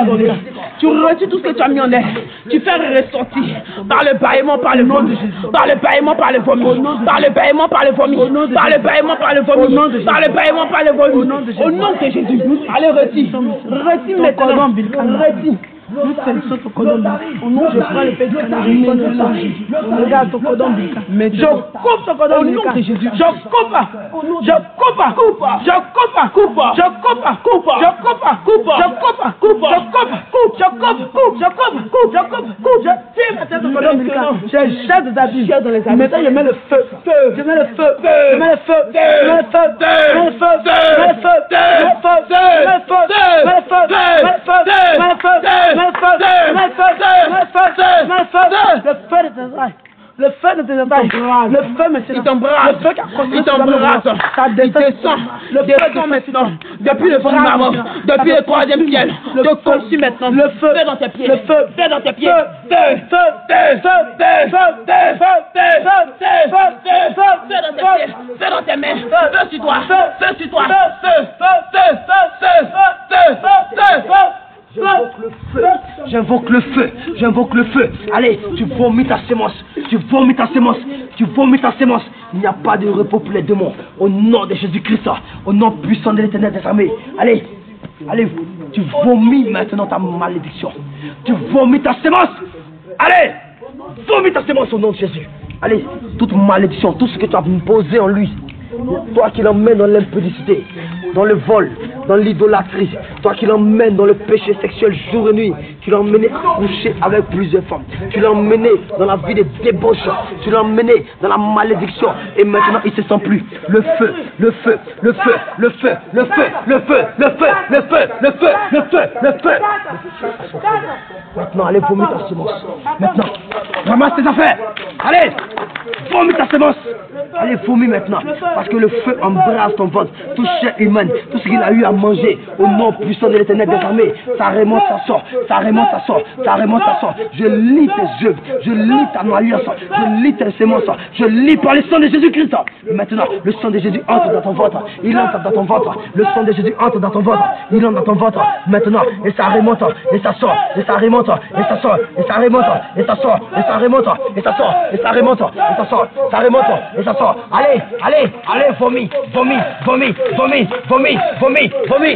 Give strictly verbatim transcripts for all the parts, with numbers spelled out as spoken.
Tu retires tout ce que tu as mis en elle. Tu fais ressortir par le bâillement, par le vomi, par le bâillement, par le vomi, par le bâillement, par le vomi, par le bâillement, par le vomi, par le bâillement, par le vomi. Au nom de Jésus. Allez, retire. Retire maintenant. Retire. Nous salissons ton cordon ombilical. Au nom de prends le père du canard, je prends le sang Jésus. Regarde ton cordon ombilical. Je coupe ton cordon ombilical. Je coupe. Je coupe. Je coupe. Je coupe. Coupe. Je coupe. Coupe. Je coupe. Coupe. Je coupe. Coupe. Je coupe. Coupe. Je coupe. Coupe. Je coupe. Coupe. Je coupe. Coupe. Je tire maintenant ton cordon ombilical. Je jette des habits. Maintenant je mets le feu. Je mets le feu. Je mets le feu. Je mets le feu. Je mets le feu. Je mets le feu. Je mets le feu. Je mets le feu. Je mets le feu. Je mets le feu. Je mets le feu. Le feu, le feu, le feu, le feu de tes oreilles. Le feu de tes oreilles. Le feu maintenant. Il t'embrasse. Le feu qui a commencé. Il t'embrasse. Il descend. Le descend maintenant. Depuis le firmament. Depuis le troisième ciel. Te consume maintenant. Le feu dans tes pieds. Le feu. Feu dans tes pieds. Feu. Feu. Feu. Feu. Feu. Feu. Feu. Feu. Feu. Feu dans tes pieds. Feu dans tes mains. Feu sur toi. Feu sur toi. Feu. Feu. Feu. Feu. Feu. Feu. Feu. J'invoque le feu, j'invoque le feu, j'invoque le feu. Allez, tu vomis ta sémence, tu vomis ta sémence, tu vomis ta sémence. Il n'y a pas de repos pour les démons. Au nom de Jésus-Christ, au nom puissant de l'Éternel des armées. Allez, allez, tu vomis maintenant ta malédiction. Tu vomis ta sémence. Allez, vomis ta sémence au nom de Jésus. Allez, toute malédiction, tout ce que tu as posé en lui. Toi qui l'emmènes dans l'impudicité, dans le vol, dans l'idolâtrie, toi qui l'emmènes dans le péché sexuel jour et nuit, tu l'as emmené à coucher avec plusieurs femmes, tu l'as emmené dans la vie des débauches, tu l'as emmené dans la malédiction, et maintenant il ne se sent plus. Le feu, le feu, le feu, le feu, le feu, le feu, le feu, le feu, le feu, le feu, le feu. Maintenant, allez vomir ta semence. Maintenant, ramasse tes affaires. Allez, vomir ta semence. Allez, vomir maintenant. Parce que le feu embrasse ton ventre, toute chair humaine, tout ce qu'il a eu à manger, au nom puissant de l'Éternel des armées. Ça remonte, ça sort, ça remonte, ça sort, ça remonte, ça sort. Je lis tes œuvres, je lis ta alliance, je lis tes semences, je lis par le sang de Jésus-Christ. Maintenant, le sang de Jésus entre dans ton ventre, il entre dans ton ventre. Le sang de Jésus entre dans ton ventre, il entre dans ton ventre. Maintenant, et ça remonte, et ça sort, et ça remonte, et ça sort, et ça remonte, et ça sort, et ça remonte, et ça sort, et ça remonte, et ça sort, ça remonte, et ça sort. Allez, allez, allez, vomis, vomis, vomis, vomis, vomis, vomis, vomis.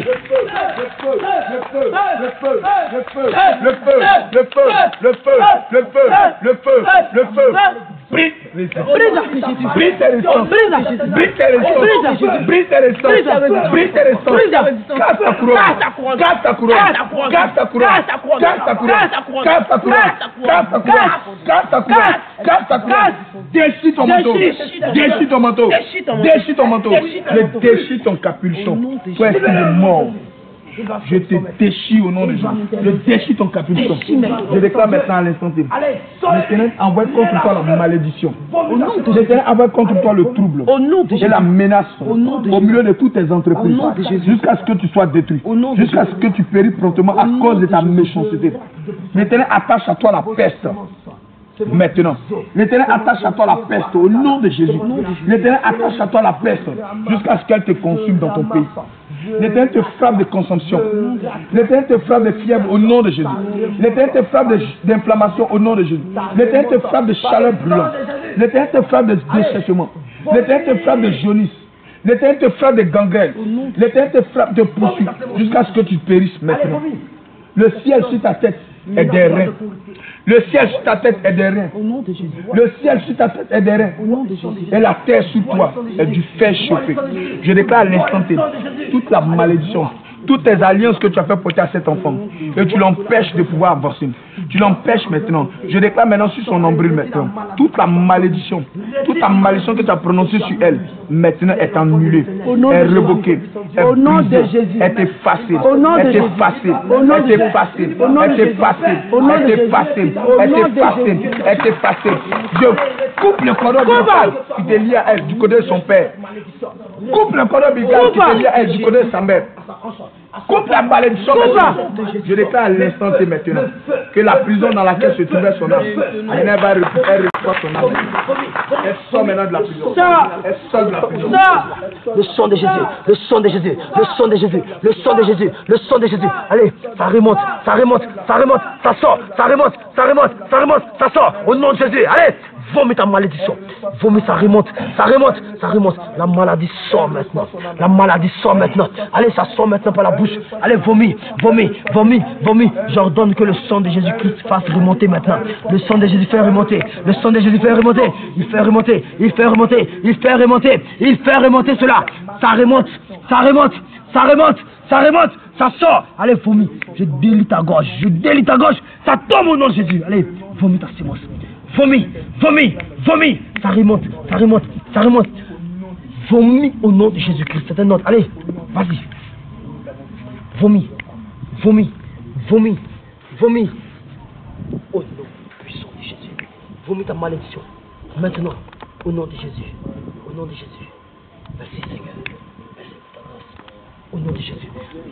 Le feu, le feu, le feu, le feu, le feu, le feu, le feu, le feu. Brise les sangs, brise les sangs, brise les sangs, brise les sangs, brise les sangs, casse ta couronne, casse ta couronne, casse ta couronne, casse ta couronne, casse ta couronne, casse ta couronne, casse ta couronne, casse ta couronne, déchire ton manteau, déchire ton manteau, déchire ton manteau, je déchire ton capuchon, toi est mort. Je te déchire au nom de Jésus. Je déchire ton capuchon. Je déclare maintenant à l'instant T. L'Éternel envoie contre toi la malédiction. L'Éternel envoie contre toi le trouble et la menace au milieu de toutes tes entreprises. Jusqu'à ce que tu sois détruit. Jusqu'à ce que tu péris promptement à cause de ta méchanceté. L'Éternel attache à toi la peste. Maintenant, l'Éternel attache à toi la peste au nom de Jésus. L'Éternel attache à toi la peste jusqu'à ce qu'elle te consume dans ton pays. L'Éternel te frappe de consomption. L'Éternel te frappe de fièvre au nom de Jésus. L'Éternel te frappe d'inflammation au nom de Jésus. L'Éternel te frappe de chaleur brûlante. L'Éternel te frappe de dessèchement. L'Éternel te frappe de jaunisse. L'Éternel te frappe de gangrène. L'Éternel te frappe de poursuite jusqu'à ce que tu périsses maintenant. Le ciel sur ta tête est des reins. Le ciel sur ta tête est des reins. Le ciel sur ta tête est des reins. Et la terre sur toi est du fer chauffé. Je déclare à l'instant T, toute la malédiction, toutes tes alliances que tu as fait porter à cet enfant, et tu l'empêches de pouvoir avancer. Tu l'empêches maintenant. Je déclare maintenant sur son nombril maintenant. Toute la malédiction, toute la malédiction que tu as prononcée sur elle, maintenant est annulée, est révoquée, est brisée, est effacée, est effacée, est effacée, est effacée, est effacée, est effacée, est effacée. Je coupe le cordon ombilical qui te lie à elle du côté de son père. Coupe le cordon ombilical qui te lie à elle du côté de sa mère. Coupe la malédiction maintenant. Je déclare à l'instant T maintenant que la prison dans laquelle se trouvait son âme, elle va reprendre son âme. Elle sort maintenant de la prison. Elle sort de la prison. Le sang de Jésus, le sang de Jésus, le sang de Jésus, le sang de Jésus, le sang de Jésus. Allez, ça remonte, ça remonte, ça remonte, ça sort, ça remonte, ça remonte, ça remonte, ça sort. Au nom de Jésus, allez, vomis ta malédiction. Vomis, ça remonte, ça remonte, ça remonte. La maladie sort maintenant. La maladie sort maintenant. Allez, ça sort maintenant par la bouche. Allez, vomis, vomis, vomis, vomis. J'ordonne que le sang de Jésus-Christ fasse remonter maintenant. Le sang de Jésus fait remonter. Le sang de Jésus fait remonter. Il fait remonter, il fait remonter, il fait remonter, il fait remonter cela. Ça remonte, ça remonte, ça remonte, ça remonte, ça sort. Allez, vomis. Je délie ta gorge, je délie ta gorge. Ça tombe au nom de Jésus. Allez, vomis ta sémence. Vomis, vomis, vomis. Ça remonte, ça remonte, ça remonte. Vomis au nom de Jésus-Christ. C'est un autre. Allez, vas-y. Vomis, vomis, vomis, vomis. Au nom puissant de Jésus. Vomis ta malédiction. Maintenant, au nom de Jésus. Au nom de Jésus. Merci Seigneur. Merci pour ta grâce. Au nom de Jésus.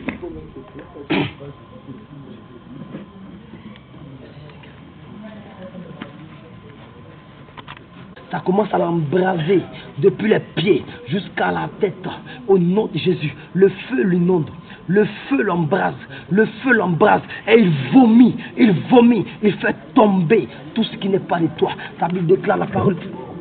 Ça commence à l'embraser depuis les pieds jusqu'à la tête. Au nom de Jésus, le feu l'inonde. Le feu l'embrase, le feu l'embrase et il vomit, il vomit, il fait tomber tout ce qui n'est pas de toi. La Bible déclare la parole.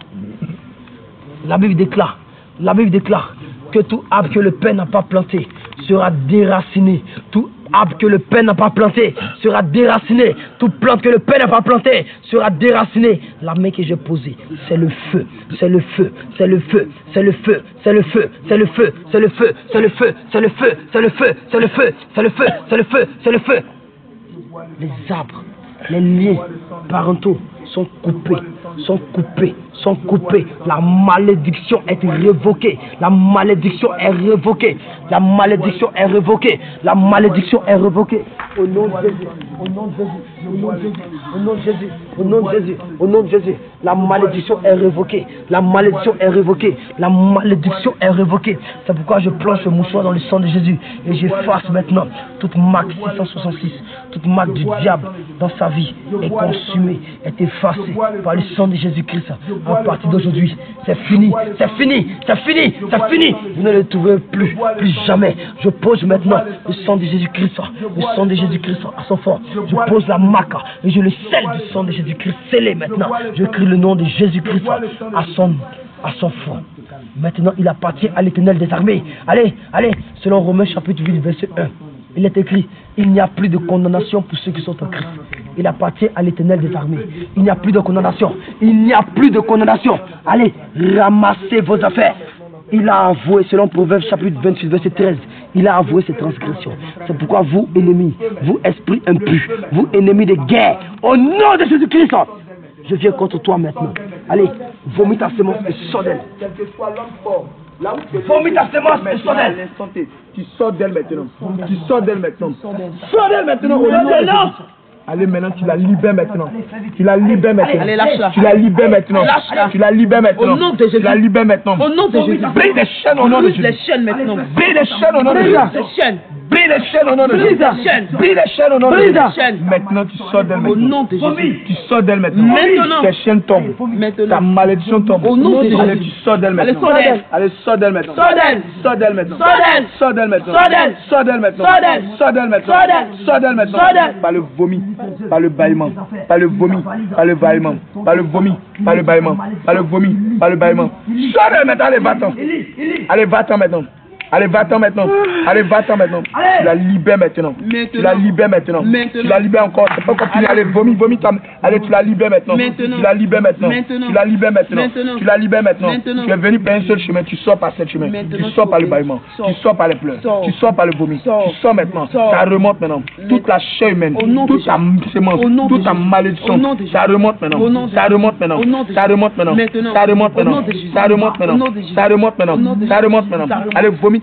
La Bible déclare, la Bible déclare que tout arbre que le Père n'a pas planté sera déraciné. Tout arbre que le Père n'a pas planté sera déraciné. Toute plante que le Père n'a pas plantée sera déracinée. La main que j'ai posée, c'est le feu, c'est le feu, c'est le feu, c'est le feu, c'est le feu, c'est le feu, c'est le feu, c'est le feu, c'est le feu, c'est le feu, c'est le feu, c'est le feu, c'est le feu, c'est le feu. Les arbres, les liens parentaux sont coupés, sont coupés, sont coupés. La malédiction est révoquée. La malédiction est révoquée. La malédiction est révoquée. La malédiction est révoquée. Au nom de Jésus, au nom de Jésus, au nom de Jésus, au nom de Jésus, au nom de Jésus, au nom de Jésus. La malédiction est révoquée. La malédiction est révoquée. La malédiction est révoquée. C'est pourquoi je plonge ce mouchoir dans le sang de Jésus et j'efface maintenant toute marque six cent soixante-six, toute marque du diable dans sa vie est consumée, est effacée par le sang de Jésus-Christ. À partir d'aujourd'hui, c'est fini, c'est fini, c'est fini, c'est fini. Vous ne le trouverez plus, plus jamais. Je pose maintenant le sang de Jésus-Christ, le sang de Jésus-Christ à son fond. Je pose la marque et je le scelle du sang de Jésus-Christ scellé maintenant. Je crie le nom de Jésus-Christ à son, à son front. Maintenant, il appartient à l'Éternel des armées. Allez, allez, selon Romains chapitre huit, verset un. Il est écrit, il n'y a plus de condamnation pour ceux qui sont en Christ. Il appartient à l'Éternel des armées. Il n'y a plus de condamnation. Il n'y a plus de condamnation. Allez, ramassez vos affaires. Il a avoué, selon Proverbes chapitre vingt-huit, verset treize, il a avoué ses transgressions. C'est pourquoi vous, ennemis, vous, esprits impurs, vous, ennemis de guerre, au nom de Jésus-Christ, je viens contre toi maintenant. Allez, vomis ta sémence et sors d'elle. Vomis ta sémence et sors d'elle. Tu sors d'elle maintenant. Tu sors d'elle maintenant. Sors d'elle maintenant au nom de Jésus. Allez, maintenant, tu la libères maintenant. Tu la libères maintenant. Allez, lâche-la. Tu la libères maintenant. Lâche-la. Tu la libères maintenant. Au nom de Jésus. Tu la libères maintenant. Au nom de Jésus. Brise les chaînes au nom de Jésus. Brise les chaînes maintenant. Brise les chaînes au nom de Jésus. Les chaînes. Brise les chaînes au nom de Jésus. Brise les chaînes. Brise les chaînes au nom de Brise Jésus. les chaînes. Maintenant, tu sors d'elle maintenant. Au nom de Jésus. Tu sors d'elle maintenant. Maintenant. Tes chaînes tombent. Maintenant. Ta malédiction tombe. Au nom de Jésus. Allez, tu sors d'elle Allez, maintenant. sors d'elle. Allez, sors d'elle maintenant. Sors d'elle. Sors d'elle maintenant. Sors d'elle. Sors d'elle maintenant. Sors d'elle. Sors d'elle maintenant. Sors d'elle. Sors d'elle maintenant. Sors d'elle. Sors d'elle maintenant. Sors d'elle. Par le vomi, par le bâillement, par le vomi, par le bâillement, par le vomi, par le bâillement, par le vomi, par le bâillement. Sors d'elle maintenant. Allez, va-t'en. Allez, va-t'en maintenant. Allez, va-t'en maintenant. Allez, va-t'en maintenant. Tu la libères maintenant. Tu la libères maintenant. Tu la libères encore. C'est pas continuer. Allez, vomis, vomis. Allez, tu la libères maintenant. Tu la libères maintenant. Tu la libères maintenant. Tu la libères maintenant. Tu es venu par un seul chemin. Tu sors par ce chemin. Tu sors par le bâillement. Tu sors par les pleurs. Tu sors par le vomi. Tu sors maintenant. Ça remonte maintenant. Toute la chair humaine, toute ta sémence, toute ta malédiction, ça remonte maintenant. Ça remonte maintenant. Ça remonte maintenant. Ça remonte maintenant. Ça remonte maintenant. Ça remonte maintenant. Ça remonte maintenant. Allez, vomis.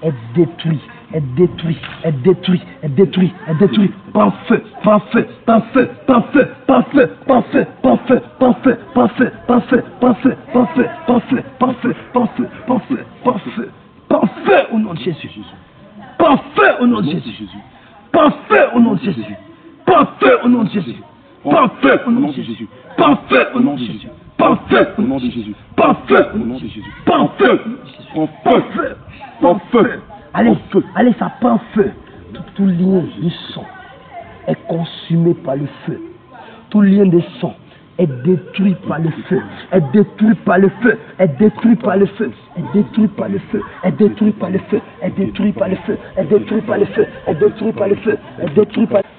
est détruit, est détruit, est détruit, est détruit, est détruit, par feu, par feu, par feu, par feu, par feu, par feu, par feu, par feu, par feu, par feu, par feu, par feu, par feu, par feu, par feu, par feu, par feu, par feu au nom de Jésus, par feu au nom de Jésus, par feu au nom de Jésus, par feu au nom de Jésus, par feu au nom de Jésus, par feu au nom de Jésus, par feu au nom de Jésus, par feu au nom de Jésus, par feu, par feu, par feu. Allez, allez, ça prend feu. Tout, tout lien du sang est consumé par le feu. Tout lien de sang est détruit par le feu, est détruit par le feu, est détruit par le feu, est détruit par le feu, est détruit par le feu, est détruit par le feu, est détruit par le feu, est détruit par le feu, est détruit par le feu.